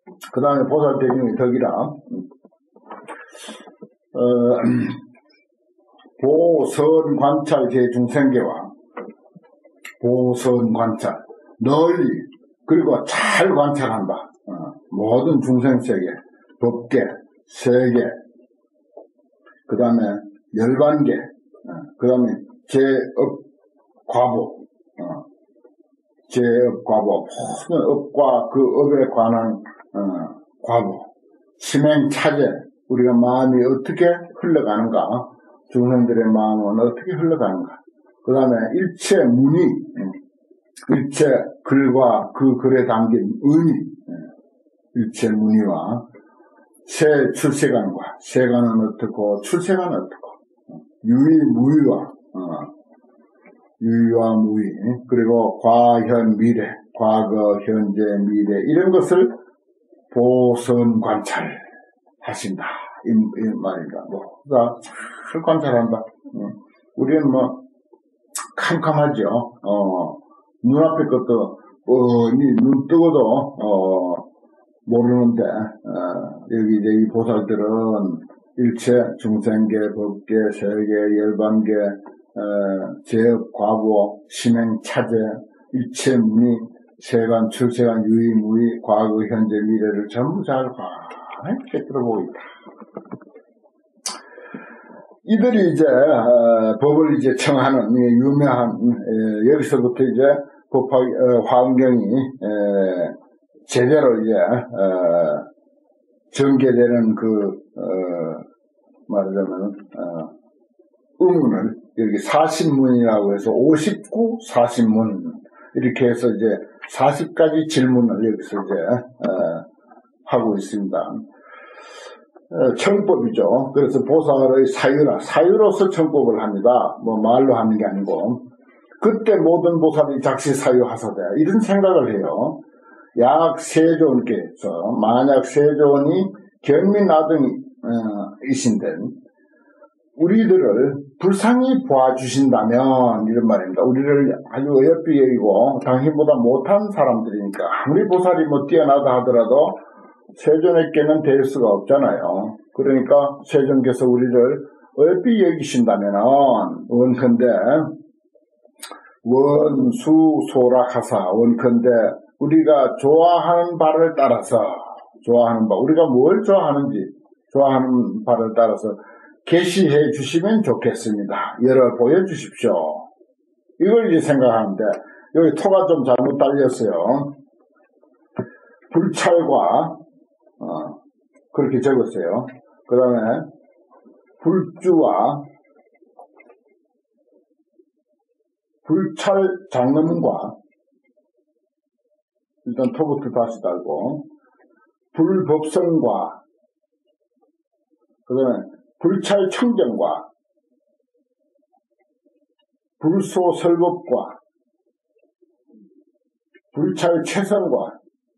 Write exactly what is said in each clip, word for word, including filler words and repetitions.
그 다음에 보살대중의 덕이라, 어, 보선관찰 제중생계와 보선관찰, 널리, 그리고 잘 관찰한다. 어, 모든 중생세계, 법계, 세계, 그 다음에 열반계, 어, 그 다음에 제업, 과보, 어, 제업, 과보, 모든 업과 그 업에 관한 어, 과보, 심행 차제, 우리가 마음이 어떻게 흘러가는가, 중생들의 마음은 어떻게 흘러가는가, 그 다음에 일체 문의, 일체 글과 그 글에 담긴 의미, 일체 문의와 세 출세관과, 세관은 어떻고 출세관은 어떻고, 유의 무의와 어, 유의와 무의, 그리고 과현 미래, 과거 현재 미래, 이런 것을 보선 관찰 하신다 이, 이 말입니다. 뭐, 잘 관찰한다. 우리는 뭐 캄캄하죠. 어, 눈앞에 것도 뻔히 눈 뜨고도 어, 모르는데 어, 여기 이제 이 보살들은 일체 중생계, 법계, 세계, 열반계, 어, 제업, 과보, 심행, 차제, 일체 문의, 세관, 출세관, 유의, 무의, 과거, 현재, 미래를 전부 잘 이렇게 들어보고 있다. 이들이 이제 어, 법을 이제 청하는 유명한 에, 여기서부터 이제 법화 어, 화엄경이 에, 제대로 이제 어, 전개되는 그 어, 말하자면 어, 의문을 여기 사십문이라고 해서 오십구, 사십문 이렇게 해서 이제 사십 가지 질문을 여기서 이제 어, 하고 있습니다. 어, 청법이죠. 그래서 보살의 사유라, 사유로서 청법을 합니다. 뭐 말로 하는 게 아니고, 그때 모든 보살이 작시 사유 하사대 이런 생각을 해요. 약 세존께서 만약 세존이 견민아등이신데 우리들을 불쌍히 보아주신다면 이런 말입니다. 우리를 아주 어여삐 여기고 당신보다 못한 사람들이니까 아무리 보살이 뭐 뛰어나다 하더라도 세존에게는 될 수가 없잖아요. 그러니까 세존께서 우리를 어여삐 여기신다면 원컨대 원수소락하사 원컨대 우리가 좋아하는 바를 따라서 좋아하는 바 우리가 뭘 좋아하는지 좋아하는 바를 따라서 계시해 주시면 좋겠습니다. 열어 보여주십시오. 이걸 이제 생각하는데 여기 토가 좀 잘못 달렸어요. 불찰과 어, 그렇게 적었어요. 그 다음에 불주와 불찰 장엄과 일단 토부터 다시 달고 불법성과 그 다음에 불찰 청정과 불소설법과 불찰 최선과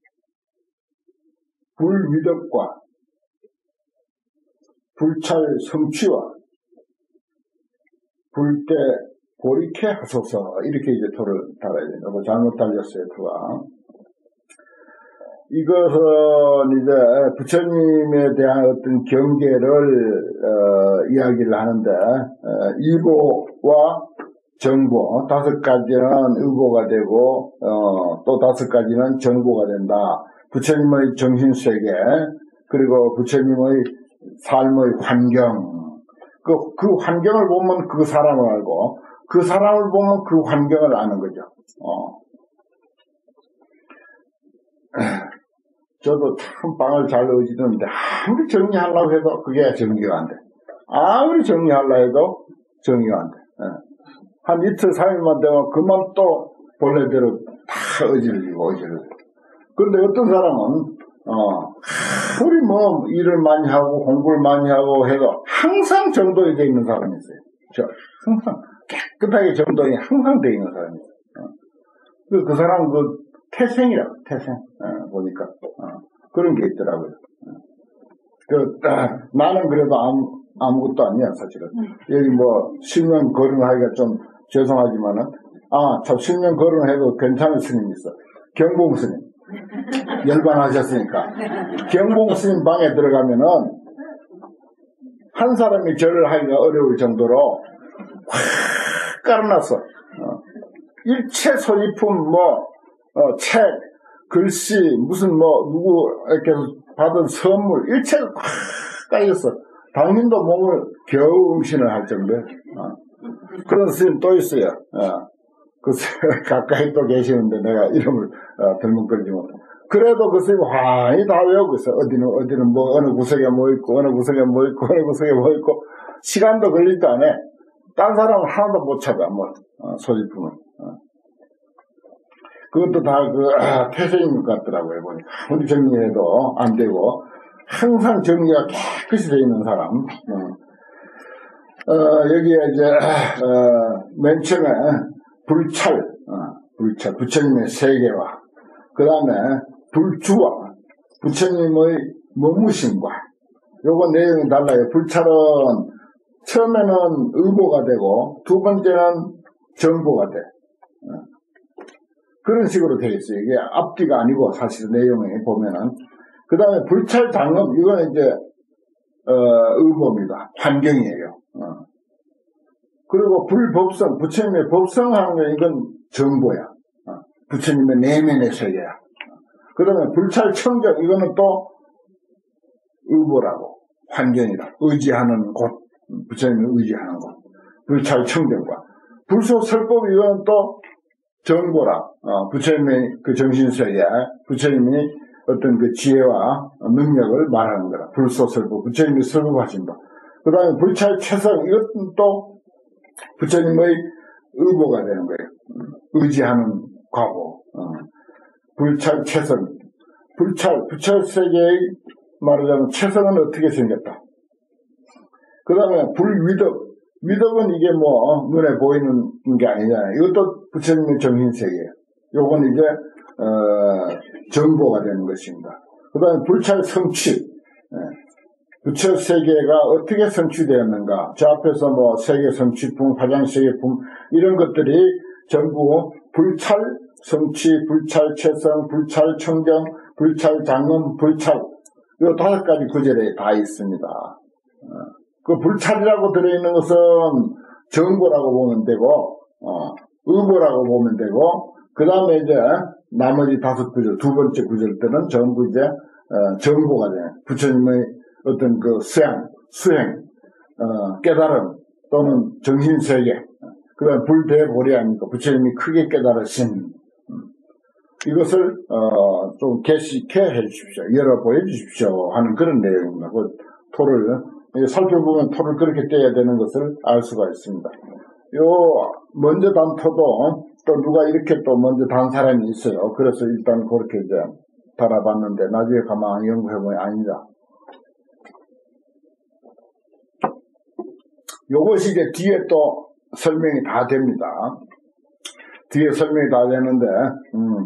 불위덕과 불찰 성취와 불때 고리케 하소서 이렇게 이제 토를 달아야 된다. 뭐 잘못 달렸어요, 토가. 이것은 이제 부처님에 대한 어떤 경계를 어, 이야기를 하는데 어, 이보와 정보 다섯 가지는 의보가 되고 어, 또 다섯 가지는 정보가 된다. 부처님의 정신세계 그리고 부처님의 삶의 환경 그, 그 환경을 보면 그 사람을 알고 그 사람을 보면 그 환경을 아는 거죠. 어. 저도 참 빵을 잘 얻어지는데 아무리 정리하려고 해도 그게 정리가 안 돼. 아무리 정리하려고 해도 정리가 안 돼. 예. 한 이틀, 삼일만 되면 그만 또 본래대로 다 어질리고 어질리고. 그런데 어떤 사람은 어, 아무리 뭐 일을 많이 하고 공부를 많이 하고 해도 항상 정돈이 되어 있는 사람이 있어요. 저 항상 깨끗하게 정돈이 항상 되어 있는 사람이 있어요. 어. 그, 그 사람은 그 태생이라고, 태생. 어, 보니까. 어, 그런 게 있더라고요. 어. 그, 아, 나는 그래도 아무, 아무것도 아니야, 사실은. 여기 뭐, 십 년 거론하기가 좀 죄송하지만은, 아, 참, 십 년 거론해도 괜찮은 스님이 있어. 경봉 스님. 열반하셨으니까. 경봉 스님 방에 들어가면은 한 사람이 절을 하기가 어려울 정도로 확 깔아놨어. 어. 일체 소지품, 뭐, 어, 책, 글씨, 무슨 뭐, 누구, 이렇게 받은 선물, 일체가 확 깔렸어. 당신도 몸을 겨우 음신을 할 정도에. 어. 그런 스님 또 있어요. 어. 그, 가까이 또 계시는데 내가 이름을, 어, 덜먹거리지 못해. 그래도 그 스님 환히 다 외우고 있어. 어디는, 어디는 뭐, 어느 구석에 뭐 있고, 어느 구석에 뭐 있고, 어느 구석에 뭐 있고, 시간도 걸리지도 않아. 딴 사람은 하나도 못 찾아, 뭐, 어, 소지품은. 어. 그것도 다 그, 아, 태세인 것 같더라고요, 보니까. 아무리 정리해도 안 되고, 항상 정리가 깨끗이 돼 있는 사람. 어. 어, 여기에 이제, 어, 맨 처음에, 불찰, 어, 불찰, 부처님의 세계와, 그 다음에, 불주와, 부처님의 머무심과, 요거 내용이 달라요. 불찰은, 처음에는 의보가 되고, 두 번째는 정보가 돼. 어. 그런 식으로 돼 있어요. 이게 앞뒤가 아니고, 사실 내용에 보면은. 그 다음에 불찰 장엄, 이건 이제, 어, 의보입니다. 환경이에요. 어. 그리고 불법성, 부처님의 법성하는 게 이건 정보야. 어. 부처님의 내면의 세계야. 어. 그 다음에 불찰 청정, 이거는 또 의보라고, 환경이다. 의지하는 곳, 부처님을 의지하는 곳. 불찰 청정과. 불소설법, 이거는 또 정보라. 어. 부처님의 그 정신세계, 부처님이 어떤 그 지혜와 능력을 말하는 거라. 불소설법, 부처님이 설법하신다. 그 다음에 불찰 최성, 이것은 또 부처님의 의보가 되는 거예요. 의지하는 과보. 어. 불찰 최성. 불찰, 부처 세계의 말하자면 최성은 어떻게 생겼다. 그 다음에 불위덕. 위덕은 이게 뭐 눈에 보이는 게 아니잖아요. 이것도 부처님의 정신세계예요. 요건 이제 어, 정보가 되는 것입니다. 그 다음에 불찰 성취. 예. 부처 세계가 어떻게 성취되었는가. 저 앞에서 뭐 세계 성취품, 화장 세계품 이런 것들이 전부 불찰 성취, 불찰 최성, 불찰 청정, 불찰 장엄, 불찰 이 다섯 가지 구절에 다 있습니다. 어. 그 불찰이라고 들어있는 것은 정보라고 보면 되고, 어, 의보라고 보면 되고, 그 다음에 이제 나머지 다섯 구절, 두 번째 구절들은 전부 이제 어, 정보가 돼요. 부처님의 어떤 그 수행, 수행, 어, 깨달음 또는 정신세계, 그 다음에 불대보리 아닙니까? 부처님이 크게 깨달으신 음, 이것을 어, 좀 계시케 해주십시오. 열어 보여주십시오 하는 그런 내용입니다. 그 토를 살펴보면 토를 그렇게 떼야 되는 것을 알 수가 있습니다. 요 먼저 단 토도 또 누가 이렇게 또 먼저 단 사람이 있어요. 그래서 일단 그렇게 이제 달아봤는데 나중에 가만히 연구해보면 아니다. 요것이 이제 뒤에 또 설명이 다 됩니다. 뒤에 설명이 다 되는데, 음,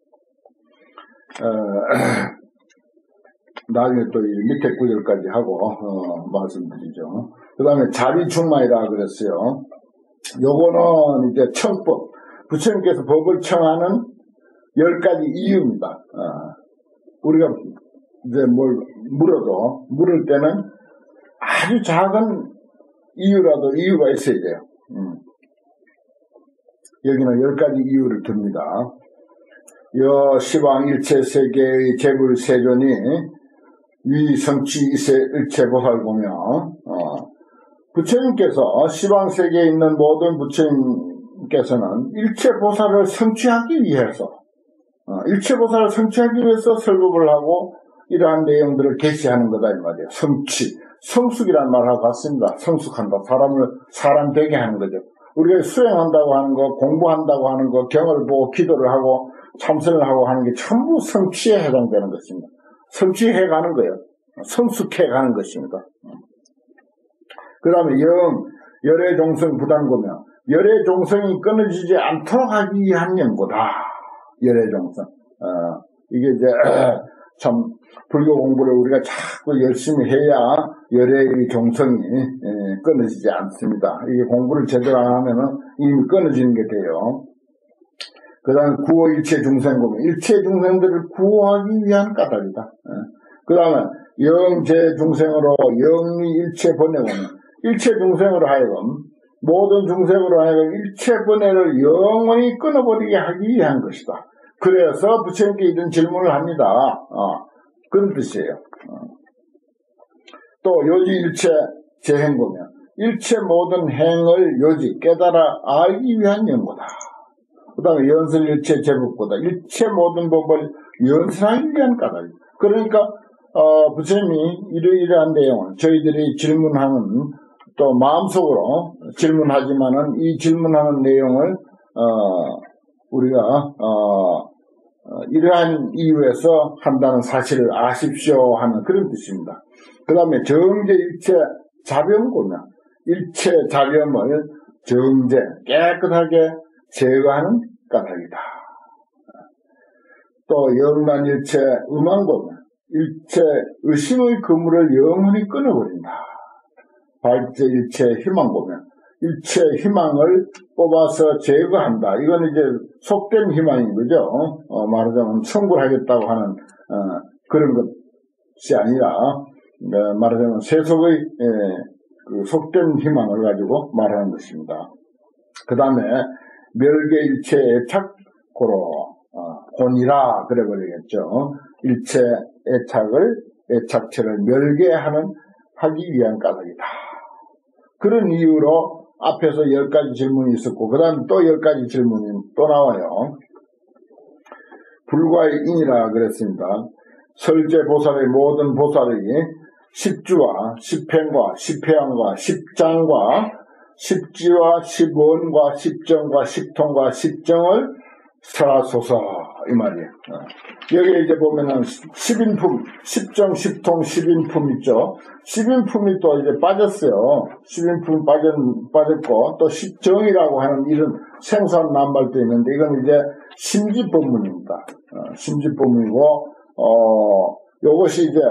어, 나중에 또 밑에 구절까지 하고, 어, 말씀드리죠. 그 다음에 자비충만이라 그랬어요. 요거는 이제 청법. 부처님께서 법을 청하는 열 가지 이유입니다. 어, 우리가 이제 뭘 물어도, 물을 때는 아주 작은 이유라도 이유가 있어야 돼요. 음. 여기는 열 가지 이유를 듭니다. 여 시방 일체 세계의 재불 세존이 위 성취 이세 일체 보살 보며, 어, 부처님께서 시방 세계에 있는 모든 부처님께서는 일체 보살을 성취하기 위해서, 어, 일체 보살을 성취하기 위해서 설법을 하고 이러한 내용들을 계시하는 거다 이 말이에요. 성취. 성숙이라는 말하고 같습니다. 성숙한다. 사람을 사람 되게 하는 거죠. 우리가 수행한다고 하는 거, 공부한다고 하는 거, 경을 보고 기도를 하고 참선을 하고 하는 게 전부 성취에 해당되는 것입니다. 성취해가는 거예요. 성숙해가는 것입니다. 그 다음에 영, 열의 종성 부당고며 열의 종성이 끊어지지 않도록 하기 위한 연고다. 열의 종성. 어, 이게 이제 참 불교 공부를 우리가 자꾸 열심히 해야 열의 종성이 예, 끊어지지 않습니다. 이게 공부를 제대로 안 하면은 이미 끊어지는 게 돼요. 그 다음에 구호 일체 중생고면 일체 중생들을 구호하기 위한 까닭이다. 그 다음에 영제 중생으로 영리 일체 번뇌고는 일체 중생으로 하여금 모든 중생으로 하여금 일체 번뇌를 영원히 끊어버리게 하기 위한 것이다. 그래서 부처님께 이런 질문을 합니다. 어, 그런 뜻이에요. 어. 또 요지 일체 재행고면 일체 모든 행을 요지 깨달아 알기 위한 연고다. 그 다음에 연설 일체 제법보다 일체 모든 법을 연설하기 위한 까닭이다. 그러니까 어, 부처님이 이러이러한 내용을 저희들이 질문하는 또 마음속으로 질문하지만은 이 질문하는 내용을 어, 우리가 어, 어, 이러한 이유에서 한다는 사실을 아십시오 하는 그런 뜻입니다. 그 다음에 정제 일체 자변고면 일체 자변을 정제 깨끗하게 제거하는 까닭이다. 또 영란 일체 음안고면 일체 의심의 그물을 영원히 끊어버린다. 발제 일체 희망고면 일체 희망을 뽑아서 제거한다. 이건 이제 속된 희망인 거죠. 어, 말하자면 성불하겠다고 하는 어, 그런 것이 아니라 어, 말하자면 세속의 에, 그 속된 희망을 가지고 말하는 것입니다. 그 다음에 멸계 일체 애착고로 어, 혼이라 그래 버리겠죠. 일체 애착을 애착체를 멸계하는 하기 위한 까닭이다. 그런 이유로 앞에서 열 가지 질문이 있었고 그 다음 또 열 가지 질문이 또 나와요. 불과의 인이라 그랬습니다. 설제 보살의 모든 보살이 십주와 십행과 십회양과 십장과 십지와 십원과 십정과 십통과 십정을 설하소서 이 말이에요. 여기 이제 보면은 십인품, 십정, 십통, 십인품 있죠. 십인품이 또 이제 빠졌어요. 십인품 빠졌, 빠졌고 또 십정이라고 하는 이런 생산남발도 있는데 이건 이제 심지법문입니다. 어, 심지법문이고 어, 요것이 이제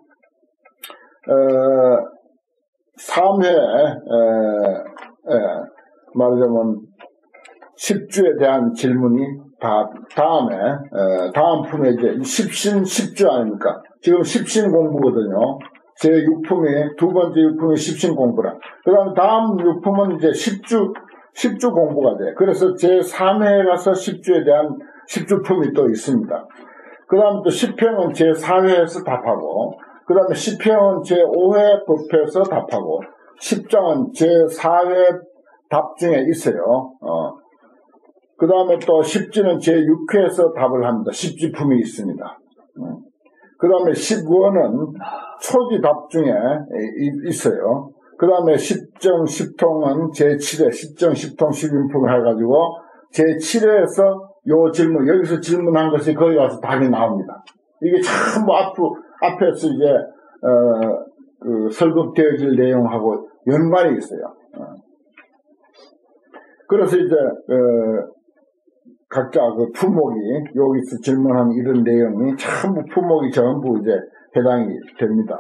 어, 삼 회 에, 에, 말하자면 십주에 대한 질문이 다 다음에 에, 다음 품에 이제 십신 십주 아닙니까? 지금 십신 공부거든요. 제 육 품이 두 번째 육 품이 십신 공부라. 그다음 다음 육 품은 이제 십주 십주 공부가 돼. 그래서 제 삼 회에 가서 십주에 대한 십주 품이 또 있습니다. 그다음 또 십행은 제 사 회에서 답하고. 그 다음에 십행은 제오 회 법회에서 답하고, 십장은 제사 회 답 중에 있어요. 어. 그 다음에 또 십지는 제육 회에서 답을 합니다. 십지품이 있습니다. 어. 그 다음에 십원은 초지 답 중에 있어요. 그 다음에 십정, 십통은 제칠 회, 십정, 십통, 십인품을 해가지고 제칠 회에서 요 질문, 여기서 질문한 것이 거기 가서 답이 나옵니다. 이게 참 뭐 앞, 앞에서 이제, 어, 그 설법되어질 내용하고 연관이 있어요. 어. 그래서 이제, 어, 각자 그 품목이, 여기서 질문한 이런 내용이 전부 품목이 전부 이제 해당이 됩니다.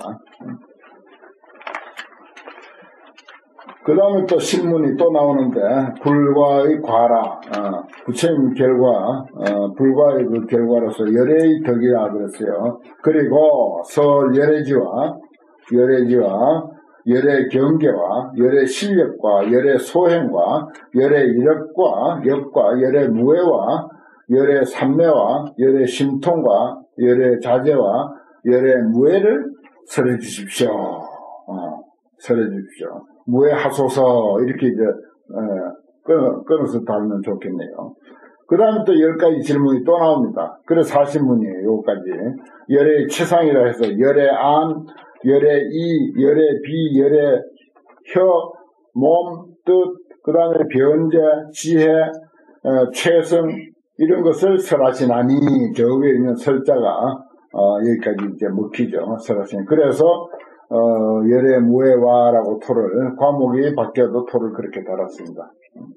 그 다음에 또 신문이 또 나오는데, 불과의 과라, 어, 부처님 결과, 어, 불과의 그 결과로서 열애의 덕이라 그랬어요. 그리고 설 열애지와, 열애지와, 열애 경계와, 열애 실력과, 열애 소행과, 열애 이력과, 역과, 열애 무해와, 열애 삼매와, 열애 심통과, 열애 자제와, 열애 무해를 설해 주십시오. 어, 설해 주십시오. 무해하소서, 이렇게 이제, 에, 끊어, 끊어서 달면 좋겠네요. 그 다음에 또 열 가지 질문이 또 나옵니다. 그래서 사십 문이에요, 요까지. 열애 최상이라 해서, 열애 안, 열애 이, 열애 비, 열애 혀, 몸, 뜻, 그 다음에 변제, 지혜, 어, 최성, 이런 것을 설하시나니, 저 위에 있는 설자가, 어, 여기까지 이제 먹히죠. 설하시니. 그래서, 어, 열애 무해와라고 토를, 과목이 바뀌어도 토를 그렇게 달았습니다.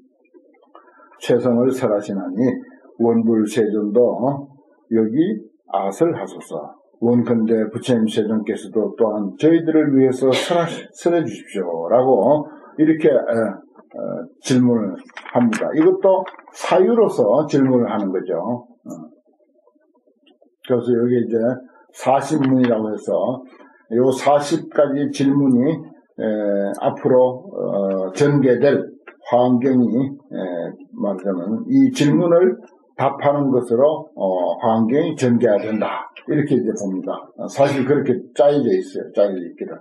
최성을 설하시나니, 원불세존도 여기 아설 하소서. 원컨대 부처님 세존께서도 또한 저희들을 위해서 설해 주십시오. 라고 이렇게 에, 에, 질문을 합니다. 이것도 사유로서 질문을 하는 거죠. 어. 그래서 여기 이제 사십 문이라고 해서 요 사십 가지 질문이 에, 앞으로 어, 전개될 화엄경이 말하자면 이 질문을 답하는 것으로 어, 화엄경이 전개해야 된다. 이렇게 이제 봅니다. 사실 그렇게 짜여져 있어요. 짜여져 있기를.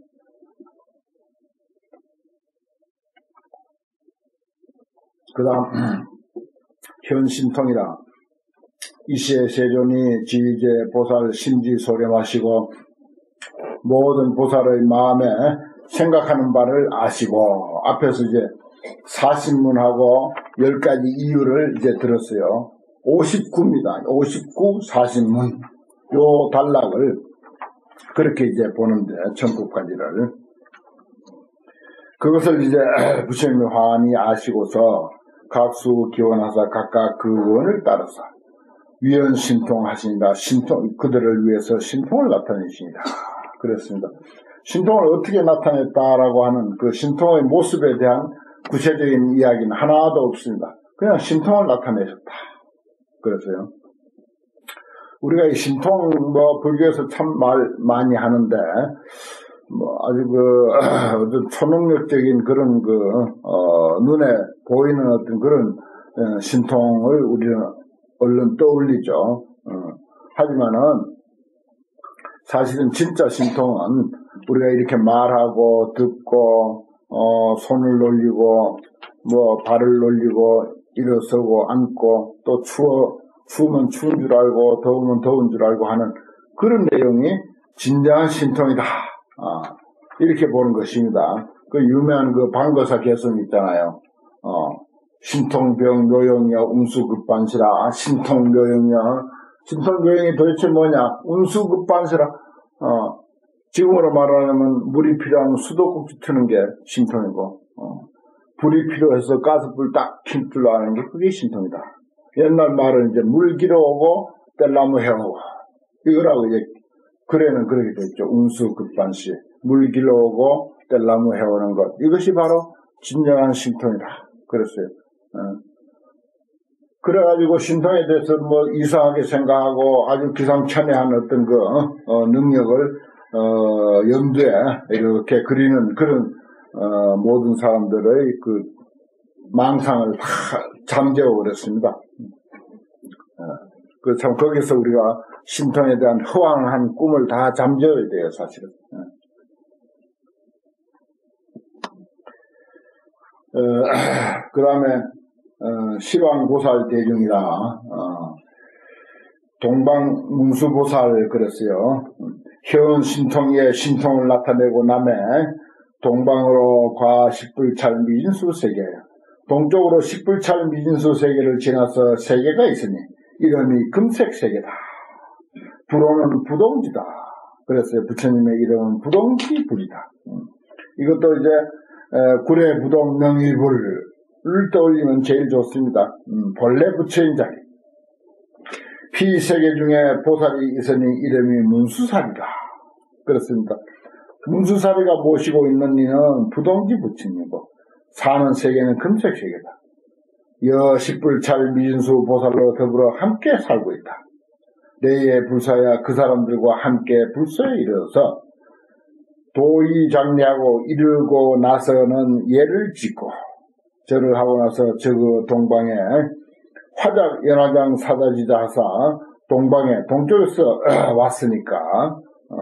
그 다음 현 신통이라 이시의 세존이 지위제 보살 심지 소렴하시고 모든 보살의 마음에 생각하는 바를 아시고 앞에서 이제 사십 문하고 열 가지 이유를 이제 들었어요. 오십구입니다. 오십구, 사십 문. 요 단락을 그렇게 이제 보는데 천국까지를 그것을 이제 부처님이 환히 아시고서 각수 기원하사 각각 그 원을 따라서 위헌 신통하십니다. 신통 그들을 위해서 신통을 나타내십니다. 그랬습니다. 신통을 어떻게 나타냈다라고 하는 그 신통의 모습에 대한 구체적인 이야기는 하나도 없습니다. 그냥 신통을 나타내셨다. 그래서요. 우리가 이 신통 뭐 불교에서 참 말 많이 하는데 뭐 아주 그 어떤 초능력적인 그런 그 어, 눈에 보이는 어떤 그런 어, 신통을 우리는 얼른 떠올리죠. 어, 하지만은 사실은 진짜 신통은 우리가 이렇게 말하고 듣고 어, 손을 놀리고 뭐 발을 놀리고 일어서고 앉고 또 추워 추우면 추운 줄 알고 더우면 더운 줄 알고 하는 그런 내용이 진정한 신통이다. 아, 이렇게 보는 것입니다. 그 유명한 그 방거사 개성 있잖아요. 어, 신통병 묘용이여 운수급반시라. 신통묘용이여. 신통묘용이 도대체 뭐냐? 운수급반시라. 어, 지금으로 말하자면 물이 필요하면 수도꼭지 트는 게 신통이고, 어, 불이 필요해서 가스불 딱 킬 줄 아는 게 그게 신통이다. 옛날 말은 이제 물 길어오고 뗄나무 해오고 이거라고 이제 글에는 그렇게 됐죠. 운수급반시. 물 길어오고 뗄나무 해오는 것. 이것이 바로 진정한 신통이다. 그랬어요. 어. 그래가지고 신통에 대해서 뭐 이상하게 생각하고 아주 기상천외한 어떤 그 어, 능력을 어, 염두에 이렇게 그리는 그런 어, 모든 사람들의 그 망상을 다 잠재워 버렸습니다. 어, 그 참 거기서 우리가 신통에 대한 허황한 꿈을 다 잠재워야 돼요, 사실은. 어, 그 다음에 어, 시황보살 대중이라 어, 동방문수보살 그랬어요. 현 신통에 신통을 나타내고 남에 동방으로 과 십불찰 미진수 세계, 동쪽으로 십불찰 미진수 세계를 지나서 세계가 있으니 이름이 금색 세계다. 불호는 부동지다. 그랬어요. 부처님의 이름은 부동지불이다. 이것도 이제 구례 부동 명의불을 떠올리면 제일 좋습니다. 음, 본래 부처인 자리. 피세계 중에 보살이 있으니 이름이 문수사리다. 그렇습니다. 문수사리가 모시고 있는 이는 부동지 부처님이고 사는 세계는 금색 세계다. 여 십불찰 미진수 보살로 더불어 함께 살고 있다. 내의 불사야 그 사람들과 함께 불소에 이르러서 도의장례하고 이르고 나서는 예를 짓고 절을 하고 나서 저그 동방에 화작 연화장 사다지자 하사 동방에 동쪽에서 왔으니까 어,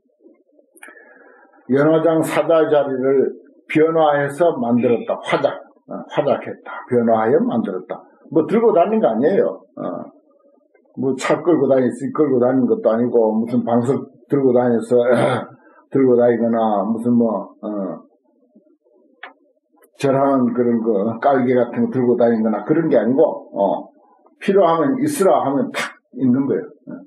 연화장 사다자리를 변화해서 만들었다. 화작 어, 화작했다. 변화하여 만들었다. 뭐 들고 다닌 거 아니에요. 어, 뭐 차 끌고 다니서 끌고 다니는 것도 아니고 무슨 방석 들고 다녀서 들고 다니거나 무슨 뭐 어, 절하는 그런 거 깔개 같은 거 들고 다니거나 그런 게 아니고 어, 필요하면 있으라 하면 탁 있는 거예요.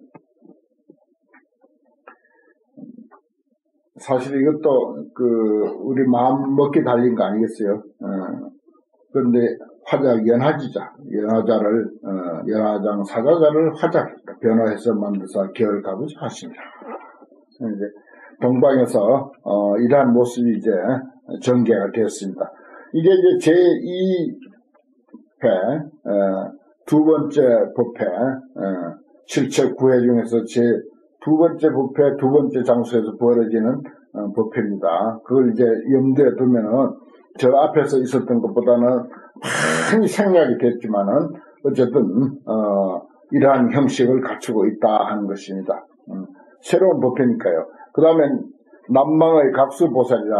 사실 이것도 그 우리 마음 먹기 달린 거 아니겠어요? 어, 그런데 화작 연화지자 연화자를 어, 연화장 사자자를 화작했다. 변화해서 만들어서 결가부자 하십니다. 이제 동방에서 어, 이러한 모습이 이제 전개가 되었습니다. 이게 이제 제이 어, 두 번째 법회, 어, 실체 구회 중에서 제 두 번째 법회, 두 번째 장소에서 벌어지는 어, 법회입니다. 그걸 이제 염두에 두면은 저 앞에서 있었던 것보다는 많이 생략이 됐지만은 어쨌든 어, 이러한 형식을 갖추고 있다 하는 것입니다. 음, 새로운 법회니까요. 그 다음에 남방의 각수보살이라.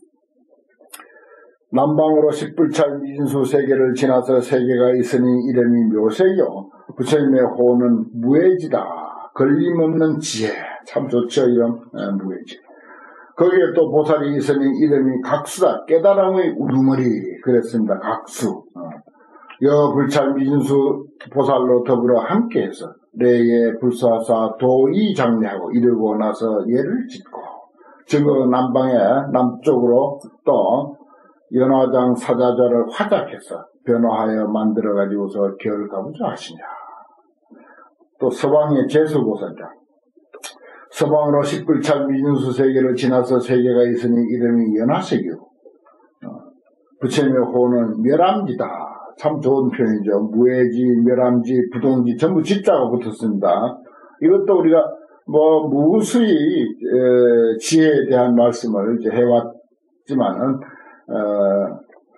남방으로 십불찰 미진수 세계를 지나서 세계가 있으니 이름이 묘세요. 부처님의 호는 무해지다. 걸림없는 지혜. 참 좋죠, 이름. 에, 무해지. 거기에 또 보살이 있으니 이름이 각수다. 깨달음의 우두머리. 그랬습니다. 각수. 어. 여 불찰 미진수 보살로 더불어 함께해서 내에 불사사 도이 장례하고 이르고 나서 예를 짓고 즉 남방에 남쪽으로 또 연화장 사자자를 화작해서 변화하여 만들어가지고서 결가부자 하시냐. 또 서방의 제수보살이다. 서방으로 십불찰 미진수 세계를 지나서 세계가 있으니 이름이 연화세계요. 어, 부처님의 호는 멸암지다. 참 좋은 표현이죠. 무해지, 멸암지, 부동지 전부 지자가 붙었습니다. 이것도 우리가 뭐 무수히 에, 지혜에 대한 말씀을 이제 해왔지만은 어,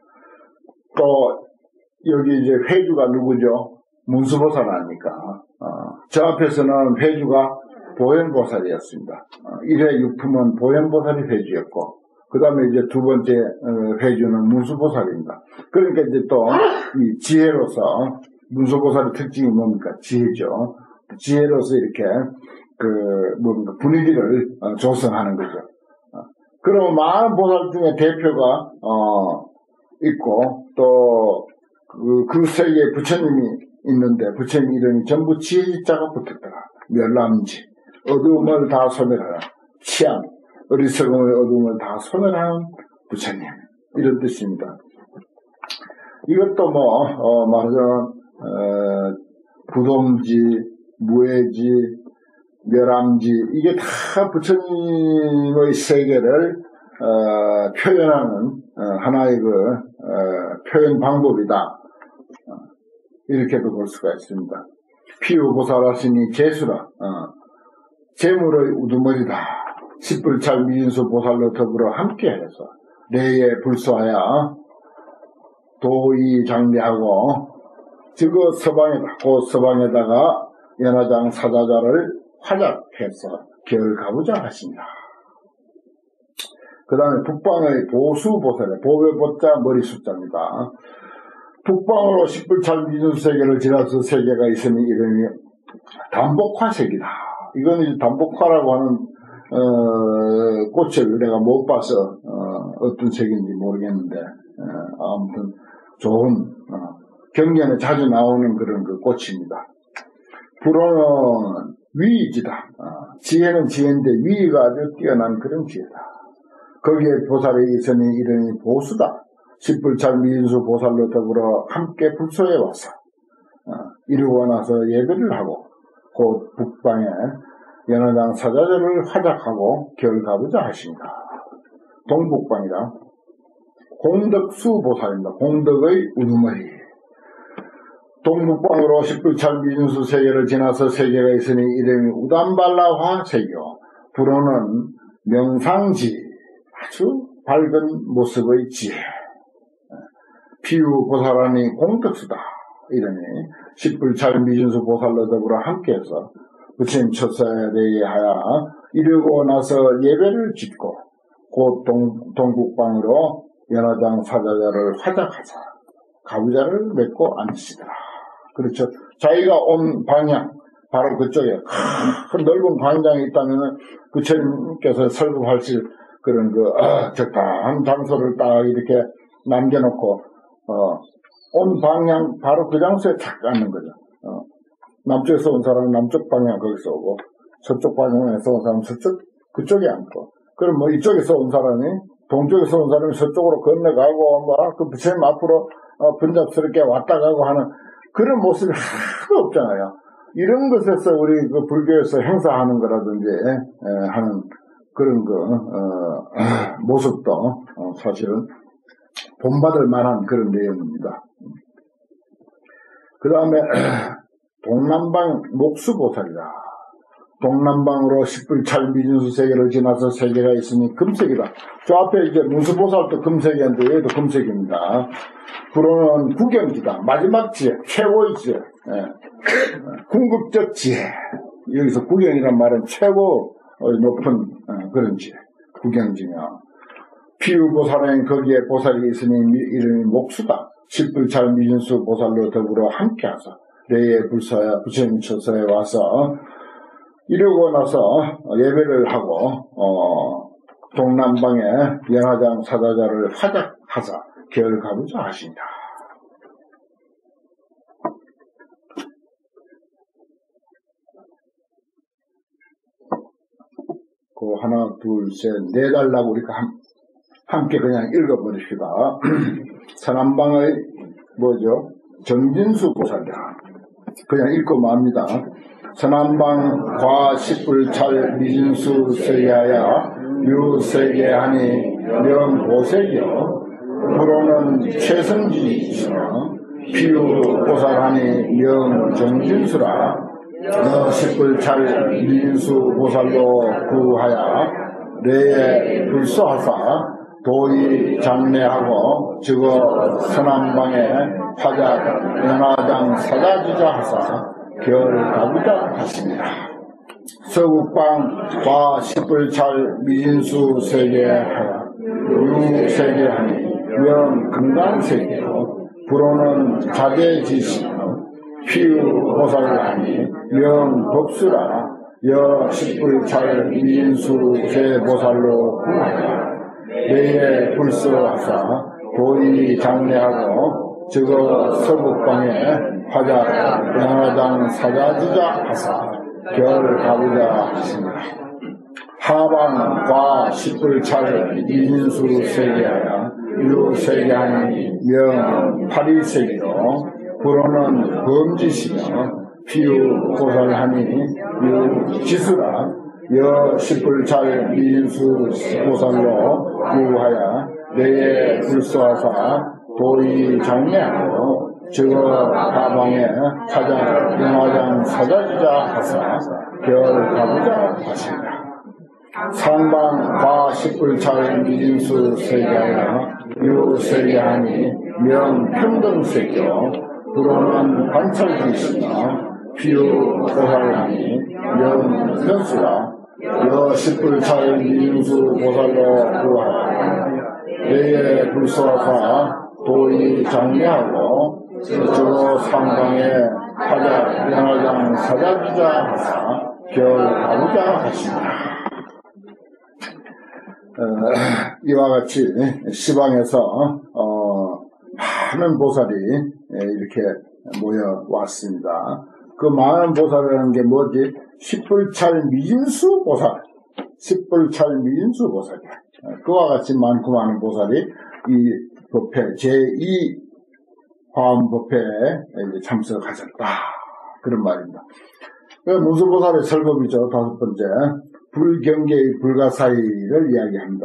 또 여기 이제 회주가 누구죠? 문수보살 아닙니까? 어, 저 앞에서는 회주가 보현보살이었습니다. 어, 일회 육품은 보현보살이 회주였고 그 다음에 이제 두 번째 어, 회주는 문수보살입니다. 그러니까 이제 또 이 지혜로서 문수보살의 특징이 뭡니까? 지혜죠. 지혜로서 이렇게 그 뭔가 분위기를 어, 조성하는 거죠. 어, 그럼 많은 보살 중에 대표가 어, 있고 또 그 그 세계에 부처님이 있는데 부처님 이름이 전부 지혜자가 붙었더라. 멸람지, 어두움을 다 소멸하라. 치안, 어리석음의 어두움을 다 소멸하는 부처님 이런 뜻입니다. 이것도 뭐 어, 말하자면 어, 부동지, 무해지, 멸암지 이게 다 부처님의 세계를 어, 표현하는 어, 하나의 그 어, 표현 방법이다. 어, 이렇게도 볼 수가 있습니다. 피우보살하시니 제수라. 어, 재물의 우두머리다. 십불찰 미진수 보살로 더불어 함께해서 내에 불수하여 도의 장례하고 즉그 서방에다 그 서방에다가 연화장 사자자를 화작해서 결가부자 하신다. 그 다음에 북방의 보수보살에 보배보자 머리숫자입니다. 북방으로 십불찰 미진수 세계를 지나서 세계가 있으니 이름이 단복화색이다. 이건 이제 단복화라고 하는 어, 꽃을 내가 못 봐서 어, 어떤 색인지 모르겠는데 어, 아무튼 좋은 어, 경전에 자주 나오는 그런 그 꽃입니다. 불호는 위지다. 어, 지혜는 지혜인데 위가 아주 뛰어난 그런 지혜다. 거기에 보살이 있으니 이름이 보수다. 십불찰 미진수 보살로 더불어 함께 불소에 와서 어, 이루고 나서 예배를 하고 곧 북방에 연화장 사자절을 화작하고 결가부자 하신다. 동북방이다. 공덕수 보살입니다. 공덕의 우두머리. 동북방으로 십불찰 미진수 세계를 지나서 세계가 있으니 이름이 우담발라화 세계요. 불호는 명상지 아주 밝은 모습의 지혜. 피유 보살하니 공덕수다. 이름이 십불찰 미진수 보살로 더불어 함께해서 부처님 첫사에 대하여 이르고 나서 예배를 짓고 곧 동, 동북방으로 연화장 사자자를 화작하사 가부자를 맺고 앉으시더라. 그렇죠. 자기가 온 방향 바로 그쪽에 큰 넓은 광장이 있다면 부처님께서 설법하실 그런 그 아, 적당한 장소를 딱 이렇게 남겨놓고 어, 온 방향 바로 그 장소에 탁 앉는 거죠. 어. 남쪽에서 온 사람은 남쪽 방향 거기서 오고 서쪽 방향에서 온 사람은 서쪽 그쪽에 앉고 그럼 뭐 이쪽에서 온 사람이 동쪽에서 온 사람이 서쪽으로 건너가고 뭐 그 부처님 앞으로 어, 분잡스럽게 왔다 가고 하는 그런 모습이 하나도 없잖아요. 이런 것에서 우리 그 불교에서 행사하는 거라든지 에, 하는 그런 그 어, 모습도 어, 사실은 본받을 만한 그런 내용입니다. 그 다음에 동남방 목수보살이다. 동남방으로 십불찰 미진수 세계를 지나서 세계가 있으니 금색이다. 저 앞에 이제 문수보살도 금색이었는데 얘도 금색입니다. 불호는 구경지다. 마지막 지혜, 최고의 지혜, 예. 궁극적 지혜. 여기서 구경이란 말은 최고 높은 어, 그런 지혜, 구경지며 피유보살은 거기에 보살이 있으니 이름이 목수다. 십불찰 미진수 보살로 더불어 함께하사 내에 불사야 부처님 처소에 와서 이러고 나서 예배를 하고 어, 동남방에 연화장 사다자를 화작하사 결가부자 하신다. 그 하나 둘 셋 네 달라고 우리가 함, 함께 그냥 읽어버립시다. 서남방의 뭐죠? 정진수 보살이다. 그냥 읽고 맙니다. 서남방 과십불찰 미진수 세계하야 유세계하니 명보세기여 불호는 최성지이시며 피유보살하니 명정진수라 너 십불찰 미진수 보살로 구하야 내에 불소하사 도의 장례하고 즉어 서남방에 화작 연화장 사자주자 하사 결가부자 하십니다. 서국방 과 십불찰 미진수 세계하야 유세계하니 명 금강세계요 불호는 자제지시며 피유보살하니 명 법수라 여 십불찰 미진수 세보살로 구하야 내에 불서하사 도의 장례하고 즉어 서북방에 화작 연화장 사자주자 하사 결가부자 하십니다. 하방 과 십불찰 미진수 세계하야 유세계하니 명 팔일세계로 불호는 범지시며 피유보살하니 유지수라 여 십불찰 미진수 보살로 구하야 내에 불소하사 도의 장례하고 즉어 하방에 화작 연화장 사자주자 하사 결가부자 하십니다. 상방 과 십불찰 미진수 세계하야 유세계하니 명평등세계요 불호는 관찰지시며 피유보살하니 명현수라 여 십불찰 미진수 보살로 구하야 내에 불소하사 도의 장례하고 저 상방에 화작 연화장 사자주자 하사 결가부자 하십니다. 어, 이와 같이 시방에서 어, 많은 보살이 이렇게 모여 왔습니다. 그 많은 보살이라는 게 뭐지? 십불찰 미진수 보살, 십불찰 미진수 보살이야. 그와 같이 많고 많은 보살이 이 법회 제이 화엄법회에 참석하셨다. 그런 말입니다. 문수보살의 설법이죠. 다섯 번째, 불경계의 불가사의를 이야기합니다.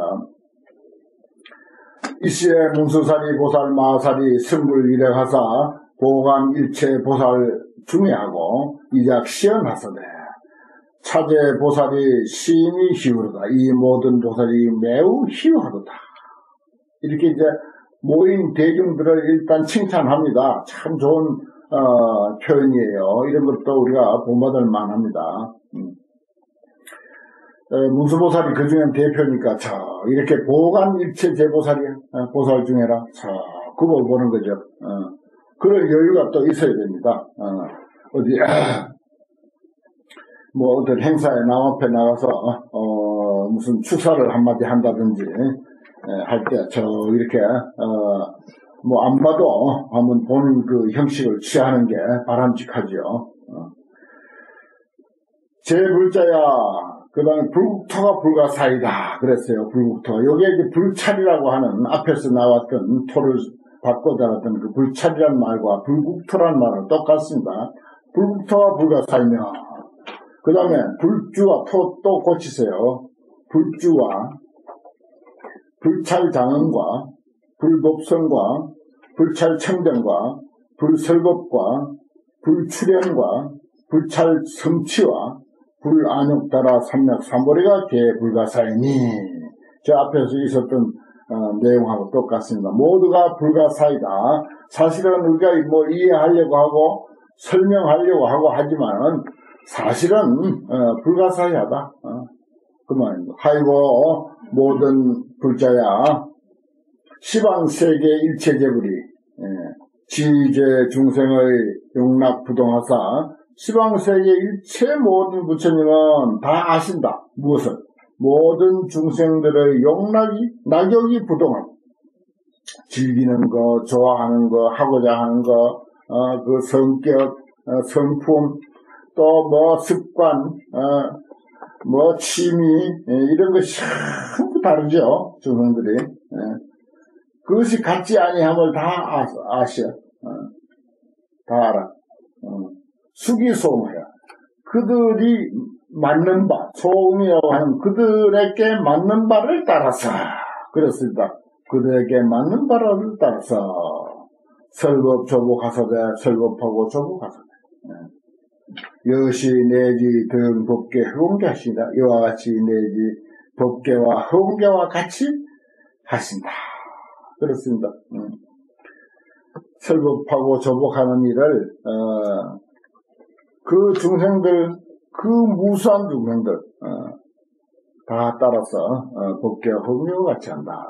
이시에 문수사리 보살 마살이 승불 일행하사 보관 일체 보살 중에하고 이작 시연하사되 차제 보살이 심히 희우하다. 이 모든 보살이 매우 희우하도다. 이렇게 이제 모인 대중들을 일단 칭찬합니다. 참 좋은 어, 표현이에요. 이런 것도 우리가 본받을 만합니다. 음. 에, 문수보살이 그 중엔 대표니까 저 이렇게 보관 일체 제보살이야. 어, 보살 중에라. 저 그걸 보는 거죠. 어. 그럴 여유가 또 있어야 됩니다. 어, 어디 뭐 어떤 행사에 남 앞에 나가서 어, 무슨 축사를 한마디 한다든지 할 때 저 이렇게 어, 뭐 안 봐도 한번 보는 그 형식을 취하는 게 바람직하죠. 어. 제불자야, 그 다음에 불국토가 불가사이다 그랬어요. 불국토. 요게 이제 불찰이라고 하는 앞에서 나왔던 토를 받고 자랐던 그 불찰이란 말과 불국토란 말은 똑같습니다. 불국토와 불가사이며, 그 다음에 불주와 토 또 고치세요. 불주와 불찰장언과 불법성과 불찰청정과 불설법과 불출현과 불찰 성취와 불안욕 따라 삼맥 삼보리가 개불가사이니, 저 앞에서 있었던 어, 내용하고 똑같습니다. 모두가 불가사이다. 사실은 우리가 뭐 이해하려고 하고 설명하려고 하고 하지만 사실은 어, 불가사의하다. 어, 그 말입니다. 하이고 모든 불자야 시방세계 일체제불이 예, 지제 중생의 용락 부동하사 시방세계 일체 모든 부처님은 다 아신다. 무엇을? 모든 중생들의 용락이 낙욕이 부동하고 즐기는 거, 좋아하는 거, 하고자 하는 거, 어, 그 성격, 어, 성품, 또 뭐 습관, 어, 뭐 취미, 예, 이런 것이 전부 다르죠. 중생들이. 예. 그것이 같지 아니함을 다 아, 아셔. 어, 다 알아. 어. 수기소모야. 그들이 맞는 바, 소음이라고 하는 그들에게 맞는 바를 따라서, 그렇습니다. 그들에게 맞는 바를 따라서, 설법, 조복, 하사대, 설법하고 조복, 하사대. 여시, 내지, 등, 법계, 허공계 하신다. 이와 같이 내지, 법계와 허공계와 같이 하신다. 그렇습니다. 음. 설법하고 조복하는 일을, 어, 그 중생들, 그 무수한 중생들, 어, 다 따라서, 어, 법계와 허공계와 같이 한다.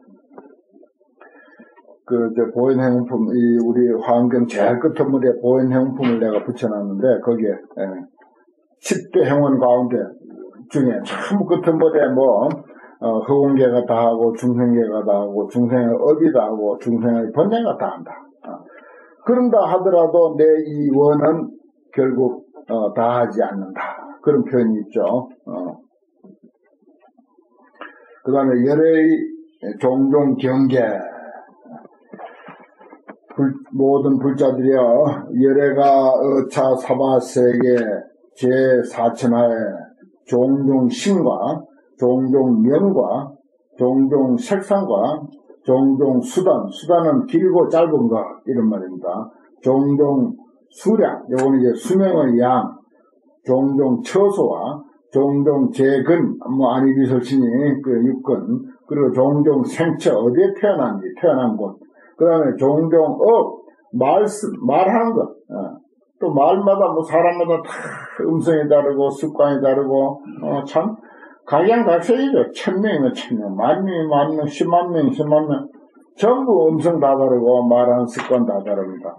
그, 저, 보현행품품, 이, 우리 화엄경 제일 끝머리에 보현행품을 내가 붙여놨는데, 거기에, 예, 십 대 행원 가운데 중에 전부 끝머리에 뭐, 어, 허공계가 다 하고, 중생계가 다 하고, 중생의 업이 다 하고, 중생의 번뇌가 다 한다. 어. 그런다 하더라도 내 이 원은 결국, 어, 다 하지 않는다. 그런 표현이 있죠. 어. 그 다음에 열의 종종 경계. 불, 모든 불자들이여, 열애가 어차 사바세계 제사천하에 종종 신과 종종 명과 종종 색상과 종종 수단, 수단은 길고 짧은 것, 이런 말입니다. 종종 수량, 요거는 이제 수명의 양, 종종 처소와 종종 재근, 뭐 안이비설신이 그 육근, 그리고 종종 생처, 어디에 태어난지, 태어난 곳, 그 다음에 종종 업, 말씀, 말하는 것, 어. 또 말마다 뭐 사람마다 다 음성이 다르고 습관이 다르고, 어, 참, 각양각색이죠. 천명이면 천명, 만명이 만명, 십만 명, 십만 명, 전부 음성 다 다르고 말하는 습관 다 다릅니다.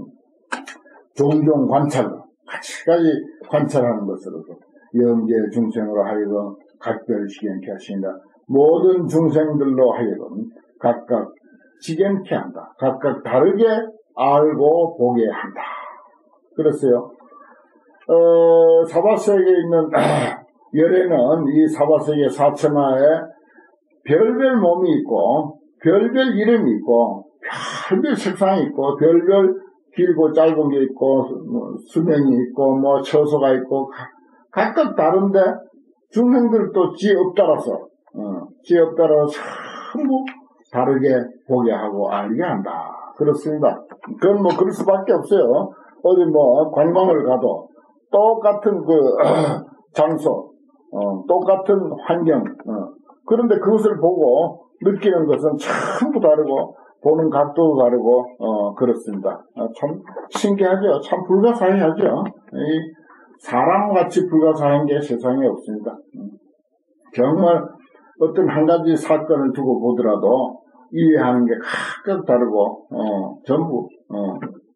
종종 관찰, 같이까지 관찰하는 것으로서 영계 중생으로 하여금 각별 지견케 하신다. 모든 중생들로 하여금 각각 지견케 한다. 각각 다르게 알고 보게 한다. 그랬어요. 어, 사바세계에 있는 열애는 이 사바세계 사천하에 별별 몸이 있고 별별 이름이 있고 별별 색상이 있고 별별 길고 짧은 게 있고 뭐, 수명이 있고 뭐 처소가 있고 각각 다른데 중생들도 지업 따라서 어, 지업 따라서 전부 다르게 보게 하고 알게 한다. 그렇습니다. 그건 뭐 그럴 수밖에 없어요. 어디 뭐 관광을 가도 똑같은 그 장소, 어, 똑같은 환경, 어, 그런데 그것을 보고 느끼는 것은 전부 다르고 보는 각도도 다르고 어, 그렇습니다. 아, 참 신기하죠. 참 불가사의하죠. 이 사람같이 불가사의한 게 세상에 없습니다. 정말 어떤 한 가지 사건을 두고 보더라도 이해하는 게 각각 다르고 어, 전부 어,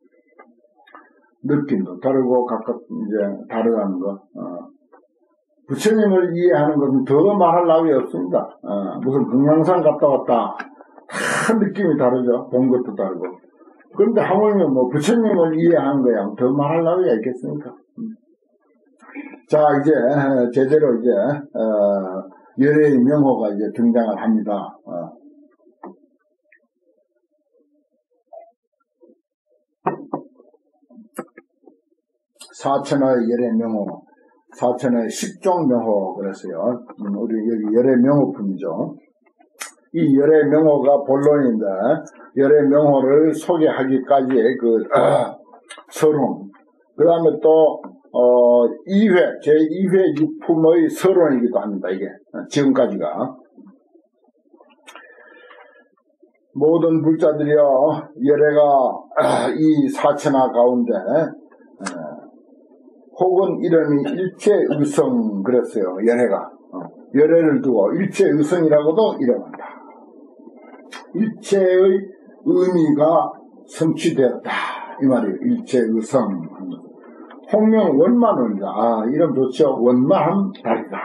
느낌도 다르고 각각 이제 다르다는 거. 어. 부처님을 이해하는 것은 더 말할 나위 없습니다. 어, 무슨 금강산 갔다 왔다 다 느낌이 다르죠. 본 것도 다르고. 그런데 하물며 뭐 부처님을 이해하는 거야 더 말할 나위가 있겠습니까? 음. 자, 이제 제대로 이제 어, 열애의 명호가 이제 등장을 합니다. 어. 사천하의 열애 명호, 사천하의 십종 명호 그랬어요. 우리 여기 열애 명호품이죠. 이 열애 명호가 본론인데 열애 명호를 소개하기까지의 그 어, 서론, 그 다음에 또, 어, 이 회, 제이 회 육품의 서론이기도 합니다, 이게. 지금까지가. 모든 불자들이여, 열애가 이 사천하 가운데, 혹은 이름이 일체의성 그랬어요, 열애가. 열애를 두고 일체의성이라고도 이름한다. 일체의 의미가 성취되었다. 이 말이에요. 일체의성. 홍명 원만원이다. 아, 이름 좋죠. 원만한 달이다.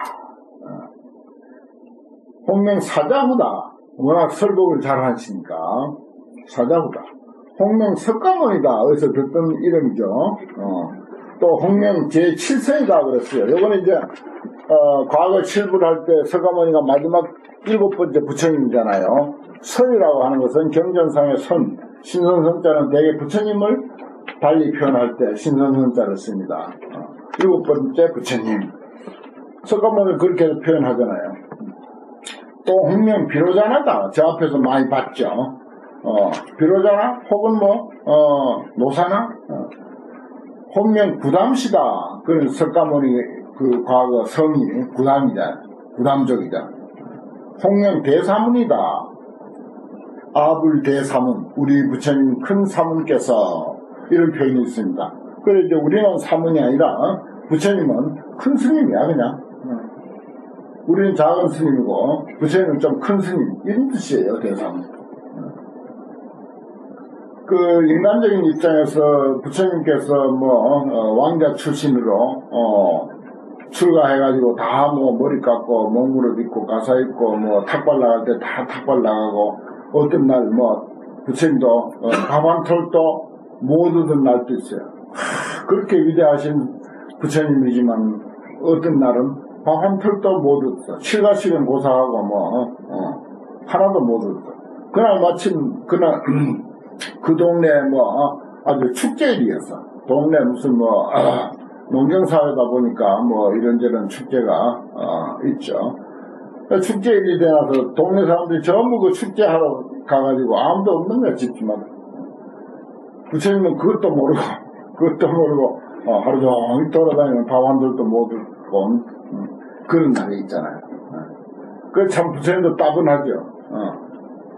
홍명 사자후다. 워낙 설법을 잘 하시니까. 사자후다. 홍명 석가모니다. 어디서 듣던 이름이죠. 어. 또 홍명 제칠 선이다 그랬어요. 요거는 이제 어, 과거 칠부를 할 때 석가모니가 마지막 일곱 번째 부처님이잖아요. 선이라고 하는 것은 경전상의 선, 신선선자는 대개 부처님을 달리 표현할 때 신선선자를 씁니다. 어, 일곱 번째 부처님. 석가모니를 그렇게 표현하잖아요. 또 홍명 비로자나다. 저 앞에서 많이 봤죠. 어, 비로자나 혹은 뭐 어, 노사나 어, 홍명 구담시다. 그런 석가모니 그 과거 성이 구담이다. 구담족이다. 홍명 대사문이다. 아불 대사문. 우리 부처님 큰 사문께서 이런 표현이 있습니다. 그래 이제 우리는 사문이 아니라 부처님은 큰 스님이야 그냥. 우리는 작은 스님이고 부처님은 좀 큰 스님 이런 뜻이에요. 대사문. 그 인간적인 입장에서 부처님께서 뭐 어, 왕자 출신으로 어, 출가해가지고 다 뭐 머리 깎고 몽무릇 입고 가사 입고 뭐 탁발 나갈 때 다 탁발 나가고 어떤 날 뭐 부처님도 어, 밥 한 톨도 못 얻은 날도 있어요. 하, 그렇게 위대하신 부처님이지만 어떤 날은 밥 한 톨도 못 얻었어. 칠가식은 고사하고 뭐 어, 하나도 못 얻었어. 그날 마침 그날 그 동네 뭐 아주 축제일이었어. 동네 무슨 뭐 아, 농경사회다 보니까 뭐 이런저런 축제가 어, 있죠. 축제일이 되어서 동네 사람들이 전부 그 축제하러 가가지고 아무도 없는 거야 집집마다. 부처님은 그것도 모르고 그것도 모르고 어, 하루 종일 돌아다니는 밥한들도 못 얻고 음, 그런 날이 있잖아요. 어. 그 참 부처님도 따분하죠. 어.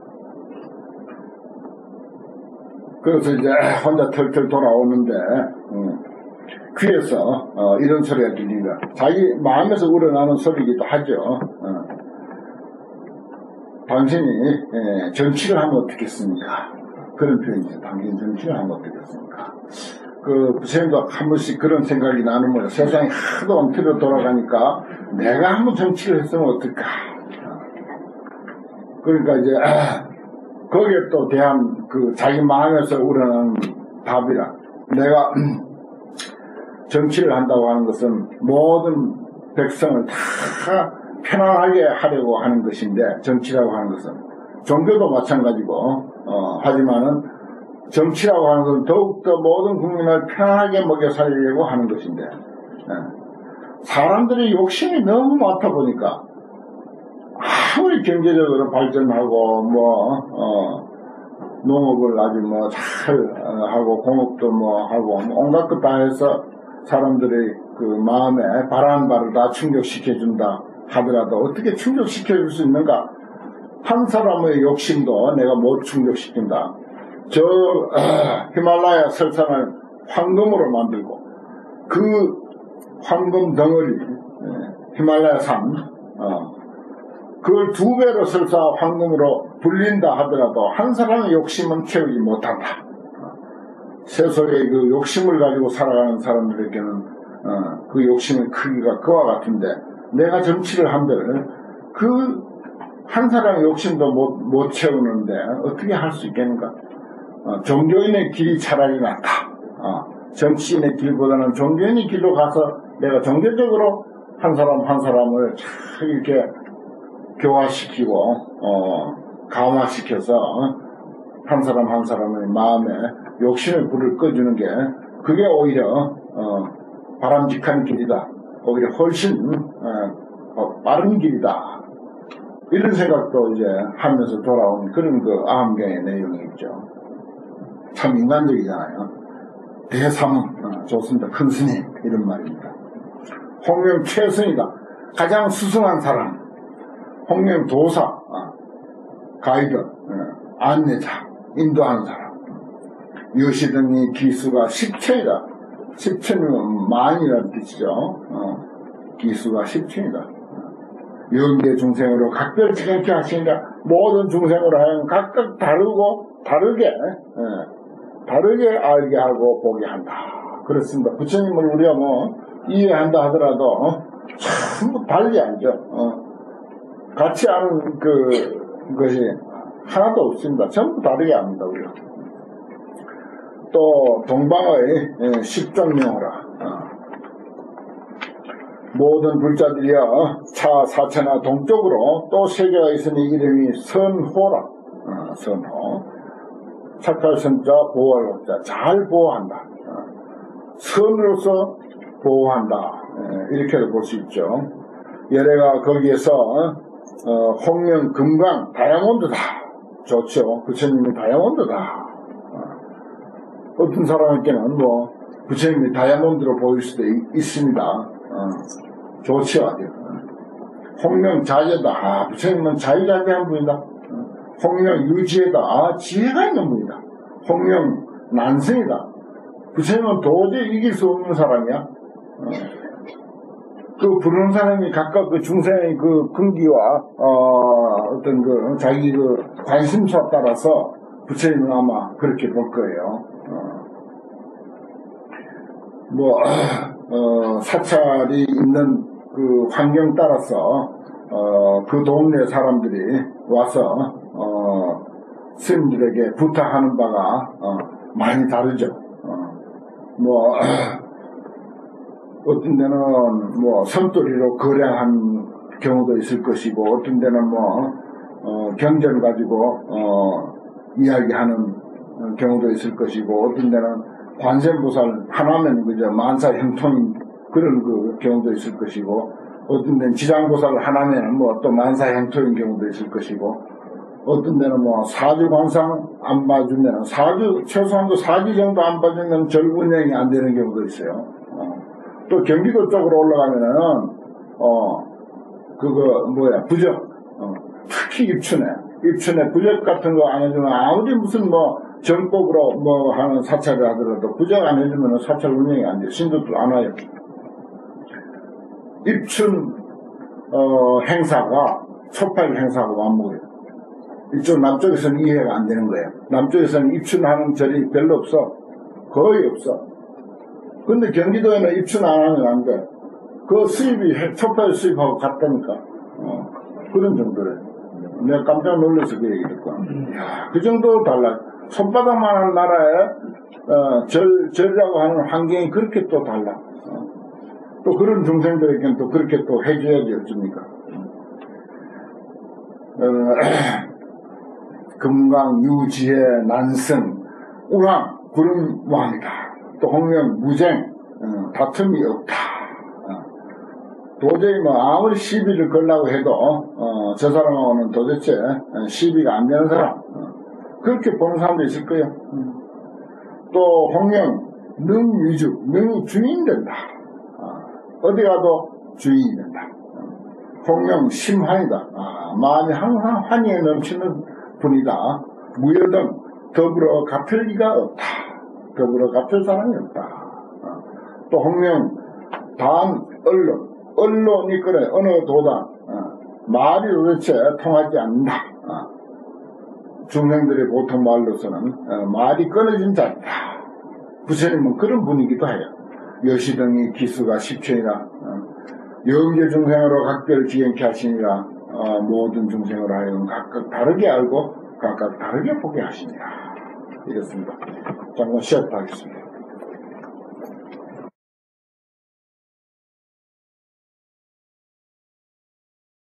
그래서 이제 혼자 털털 돌아오는데 음, 귀에서 어, 이런 소리가 들리니까 자기 마음에서 우러나는 소리이기도 하죠. 어. 당신이 예, 정치를 하면 어떻겠습니까? 그런 표현이죠. 당신 정치를 하면 어떻겠습니까? 그 부처님도 한 번씩 그런 생각이 나는 거예요. 세상이 하도 엉터리로 돌아가니까 내가 한번 정치를 했으면 어떨까? 그러니까 이제 아, 거기에 또 대한 그 자기 마음에서 우러나는 답이라. 내가 정치를 한다고 하는 것은 모든 백성을 다 편안하게 하려고 하는 것인데, 정치라고 하는 것은 종교도 마찬가지고 어, 하지만은 정치라고 하는 것은 더욱더 모든 국민을 편안하게 먹여 살리려고 하는 것인데 예. 사람들의 욕심이 너무 많다 보니까 아무리 경제적으로 발전하고 뭐 어, 농업을 아주 뭐 잘 어, 하고 공업도 뭐 하고 온갖 것 다 해서 사람들의 그 마음에 바라는 바를 다 충족시켜준다 하더라도 어떻게 충족시켜줄 수 있는가? 한 사람의 욕심도 내가 못 충족시킨다. 저 어, 히말라야 설산을 황금으로 만들고 그 황금 덩어리 예, 히말라야 산 어, 그걸 두 배로 설사 황금으로 불린다 하더라도 한 사람의 욕심은 채우지 못한다. 세속의 그 욕심을 가지고 살아가는 사람들에게는 어, 그 욕심의 크기가 그와 같은데 내가 정치를 한들 그 한 사람의 욕심도 못, 못 채우는데 어떻게 할 수 있겠는가? 어, 종교인의 길이 차라리 낫다. 어, 정치인의 길보다는 종교인의 길로 가서 내가 종교적으로 한 사람 한 사람을 참 이렇게 교화시키고 어, 감화시켜서 어, 한 사람 한 사람의 마음에 욕심의 불을 꺼주는 게 그게 오히려 어, 바람직한 길이다. 오히려 훨씬 어, 빠른 길이다. 이런 생각도 이제 하면서 돌아온 그런 그 아함경의 내용이 있죠. 참 인간적이잖아요. 대삼, 어, 좋습니다. 큰 스님, 이런 말입니다. 홍명 최선이다. 가장 수승한 사람. 홍명 도사, 어, 가이드, 어, 안내자, 인도하는 사람. 여시등이 기수가 십천이다. 십천이면 만이라는 뜻이죠. 어, 기수가 십천이다. 영계 중생으로 각별지경케 하시니라. 모든 중생으로 하여금 각각 다르고 다르게 예, 다르게 알게 하고 보게 한다. 그렇습니다. 부처님을 우리가 뭐 이해한다 하더라도 어, 전부 달리 알죠. 어, 같이 아는 그 것이 하나도 없습니다. 전부 다르게 압니다. 우리가. 또 동방의 예, 십종명호라. 어. 모든 불자들이여 차 사천하 동쪽으로 또 세 개가 있으니 이름이 선호라. 어, 선호. 착할 선자 보호할 법자. 잘 보호한다. 어, 선으로서 보호한다. 예, 이렇게도 볼 수 있죠. 예래가 거기에서 어, 홍명 금강 다이아몬드다. 좋죠. 부처님이 다이아몬드다. 어, 어떤 사람에게는 뭐 부처님이 다이아몬드로 보일 수도 있, 있습니다. 어, 좋지요, 아주. 홍명 자제다. 아, 부처님은 자유자재한 분이다. 어, 홍명 유지에다. 아, 지혜가 있는 분이다. 홍명 난승이다. 부처님은 도저히 이길 수 없는 사람이야. 어, 그 부르는 사람이 각각 그 중생의 그 근기와 어, 어떤 그 자기 그 관심사에 따라서 부처님은 아마 그렇게 볼 거예요. 어, 뭐 어, 사찰이 있는 그 환경 따라서 어, 그 동네 사람들이 와서 어, 스님들에게 부탁하는 바가 어, 많이 다르죠. 어, 뭐 어떤 데는 뭐 선돌이로 거래한 경우도 있을 것이고, 어떤 데는 뭐 어, 경전을 가지고 어, 이야기하는 경우도 있을 것이고, 어떤 데는 관세음보살 하나면 그저 만사 형통인 그런 그 경우도 있을 것이고, 어떤 데는 지장보살 하나면 뭐 또 만사 형통인 경우도 있을 것이고, 어떤 데는 뭐 사주 관상 안 봐주면 사주 최소한도 사주 정도 안 봐주면 절분행이 안 되는 경우도 있어요. 어. 또 경기도 쪽으로 올라가면은 어 그거 뭐야 부적, 어. 특히 입춘에 입춘에 부적 같은 거 안 해주면 아무리 무슨 뭐 정법으로 뭐 하는 사찰을 하더라도 부적 안 해주면 사찰 운영이 안 돼. 신도들 안 와요. 입춘 어, 행사가 초팔 행사하고 맞먹어요. 이쪽 남쪽에서는 이해가 안 되는 거예요. 남쪽에서는 입춘하는 절이 별로 없어. 거의 없어. 근데 경기도에는 입춘 안 하면 안 돼. 그 수입이 초팔 수입하고 같다니까. 어, 그런 정도래. 내가 깜짝 놀라서 그 얘기 듣고. 이야, 그 정도 달라. 손바닥만한 나라에 어, 절, 절이라고 하는 환경이 그렇게 또 달라. 어. 또 그런 중생들에게는 또 그렇게 또 해줘야지 어쩝니까. 어, 금강, 유지혜, 난승, 우랑, 구름 왕이다. 또 홍명, 무쟁, 어, 다툼이 없다. 어. 도저히 뭐 아무리 시비를 걸라고 해도 어, 저 사람하고는 도대체 시비가 안 되는 사람. 어. 그렇게 보는 사람도 있을 거예요. 음. 또 홍명, 능위주, 능이 주인 된다. 어. 어디 가도 주인이 된다. 어. 홍명, 심환이다. 아, 마음이 항상 환희에 넘치는 분이다. 무여등, 더불어 갚을 리가 없다. 더불어 갚을 사람이 없다. 어. 또 홍명, 단, 언론, 언론이 그래, 어느 도당, 어. 말이 도대체 통하지 않는다. 어. 중생들의 보통 말로서는 어, 말이 끊어진 자이다. 부처님은 그런 분이기도 해요. 여시등이 기수가 십천이라 어, 영계 중생으로 각별 지행케 하시니라. 어, 모든 중생으로 하여금 각각 다르게 알고 각각 다르게 보게 하시니라. 이렇습니다. 잠깐 쉬었다 하겠습니다.